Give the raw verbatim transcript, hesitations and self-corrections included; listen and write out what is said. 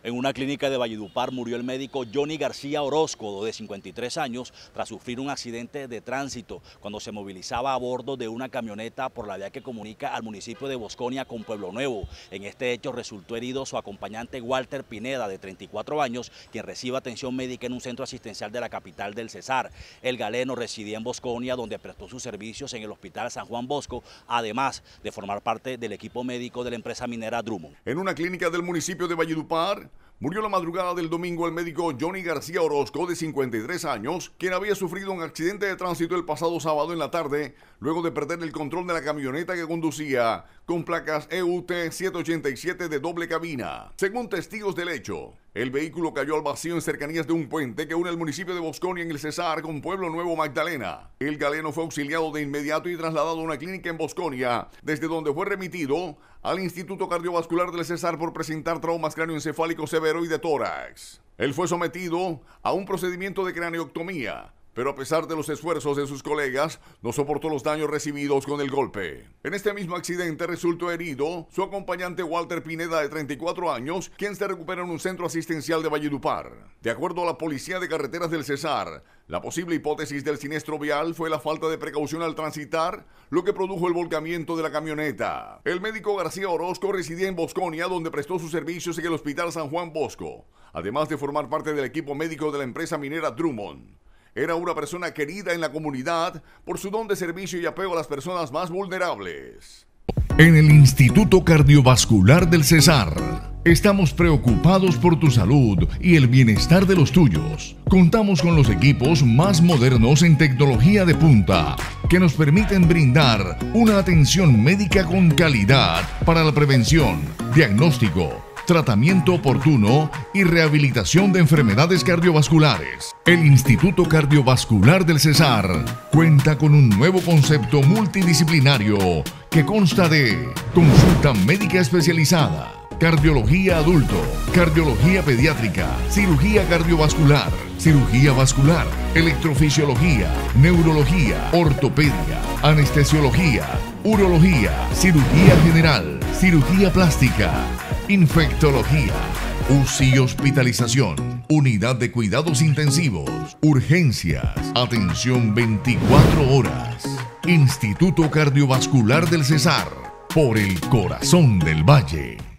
En una clínica de Valledupar murió el médico Johnny García Orozco, de cincuenta y tres años, tras sufrir un accidente de tránsito cuando se movilizaba a bordo de una camioneta por la vía que comunica al municipio de Bosconia con Pueblo Nuevo. En este hecho resultó herido su acompañante Walter Pineda, de treinta y cuatro años, quien recibe atención médica en un centro asistencial de la capital del Cesar. El galeno residía en Bosconia, donde prestó sus servicios en el Hospital San Juan Bosco, además de formar parte del equipo médico de la empresa minera Drummond. En una clínica del municipio de Valledupar, murió la madrugada del domingo el médico Johnny García Orozco, de cincuenta y tres años, quien había sufrido un accidente de tránsito el pasado sábado en la tarde, luego de perder el control de la camioneta que conducía, con placas E U T siete ochenta y siete de doble cabina. Según testigos del hecho, el vehículo cayó al vacío en cercanías de un puente que une el municipio de Bosconia en el Cesar con Pueblo Nuevo Magdalena. El galeno fue auxiliado de inmediato y trasladado a una clínica en Bosconia, desde donde fue remitido al Instituto Cardiovascular del Cesar por presentar traumas cráneoencefálicos severo y de tórax. Él fue sometido a un procedimiento de craneotomía, pero a pesar de los esfuerzos de sus colegas, no soportó los daños recibidos con el golpe. En este mismo accidente resultó herido su acompañante Walter Pineda, de treinta y cuatro años, quien se recupera en un centro asistencial de Valledupar. De acuerdo a la Policía de Carreteras del Cesar, la posible hipótesis del siniestro vial fue la falta de precaución al transitar, lo que produjo el volcamiento de la camioneta. El médico García Orozco residía en Bosconia, donde prestó sus servicios en el Hospital San Juan Bosco, además de formar parte del equipo médico de la empresa minera Drummond. Era una persona querida en la comunidad por su don de servicio y apego a las personas más vulnerables. En el Instituto Cardiovascular del Cesar, estamos preocupados por tu salud y el bienestar de los tuyos. Contamos con los equipos más modernos en tecnología de punta, que nos permiten brindar una atención médica con calidad para la prevención, diagnóstico, tratamiento oportuno y rehabilitación de enfermedades cardiovasculares. El Instituto Cardiovascular del Cesar cuenta con un nuevo concepto multidisciplinario que consta de consulta médica especializada, cardiología adulto, cardiología pediátrica, cirugía cardiovascular, cirugía vascular, electrofisiología, neurología, ortopedia, anestesiología, urología, cirugía general, cirugía plástica, infectología, U C I y hospitalización, unidad de cuidados intensivos, urgencias, atención veinticuatro horas. Instituto Cardiovascular del Cesar, por el corazón del Valle.